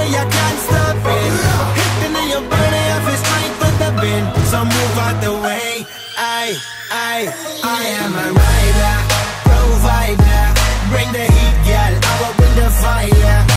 way I can't stop it. Hitting in your body, I feel strength with the wind. So move out the way. I am a rider.